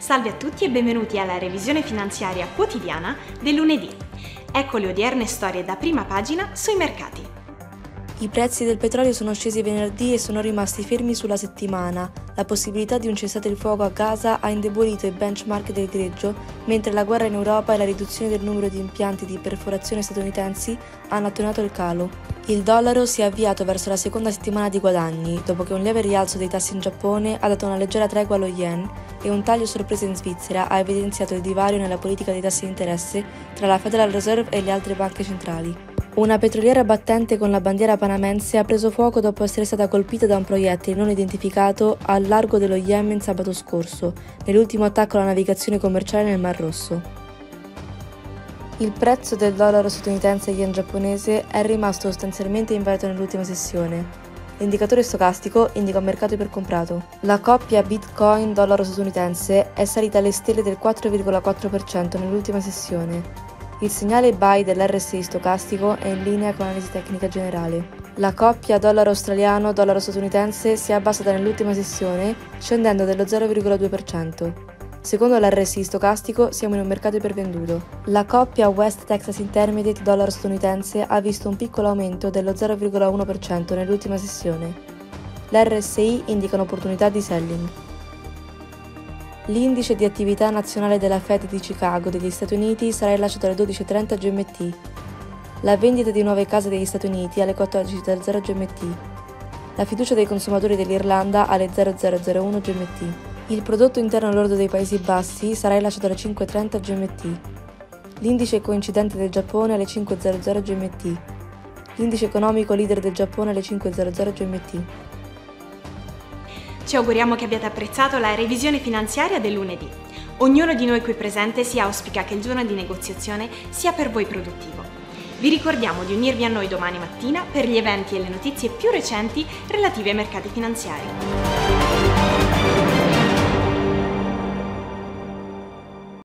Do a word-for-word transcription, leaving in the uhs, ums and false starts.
Salve a tutti e benvenuti alla revisione finanziaria quotidiana del lunedì. Ecco le odierne storie da prima pagina sui mercati. I prezzi del petrolio sono scesi venerdì e sono rimasti fermi sulla settimana. La possibilità di un cessate il fuoco a Gaza ha indebolito i benchmark del greggio, mentre la guerra in Europa e la riduzione del numero di impianti di perforazione statunitensi hanno attenuato il calo. Il dollaro si è avviato verso la seconda settimana di guadagni, dopo che un lieve rialzo dei tassi in Giappone ha dato una leggera tregua allo yen e un taglio sorpresa in Svizzera ha evidenziato il divario nella politica dei tassi di interesse tra la Federal Reserve e le altre banche centrali. Una petroliera battente con la bandiera panamense ha preso fuoco dopo essere stata colpita da un proiettile non identificato al largo dello Yemen sabato scorso, nell'ultimo attacco alla navigazione commerciale nel Mar Rosso. Il prezzo del dollaro statunitense e yen giapponese è rimasto sostanzialmente invariato nell'ultima sessione. L'indicatore stocastico indica un mercato ipercomprato. La coppia Bitcoin-dollaro statunitense è salita alle stelle del quattro virgola quattro per cento nell'ultima sessione. Il segnale buy dell'R S I stocastico è in linea con l'analisi tecnica generale. La coppia dollaro australiano-dollaro statunitense si è abbassata nell'ultima sessione, scendendo dello zero virgola due per cento. Secondo l'R S I stocastico siamo in un mercato ipervenduto. La coppia West Texas Intermediate dollaro statunitense ha visto un piccolo aumento dello zero virgola uno per cento nell'ultima sessione. L'R S I indica un'opportunità di selling. L'indice di attività nazionale della Fed di Chicago degli Stati Uniti sarà rilasciato alle dodici e trenta G M T. La vendita di nuove case degli Stati Uniti alle quattordici e zero G M T. La fiducia dei consumatori dell'Irlanda alle zero zero zero uno G M T. Il prodotto interno lordo dei Paesi Bassi sarà rilasciato alle cinque e trenta G M T. L'indice coincidente del Giappone alle cinque e zero zero G M T. L'indice economico leader del Giappone alle cinque e zero zero G M T. Ci auguriamo che abbiate apprezzato la revisione finanziaria del lunedì. Ognuno di noi qui presente si auspica che il giorno di negoziazione sia per voi produttivo. Vi ricordiamo di unirvi a noi domani mattina per gli eventi e le notizie più recenti relative ai mercati finanziari.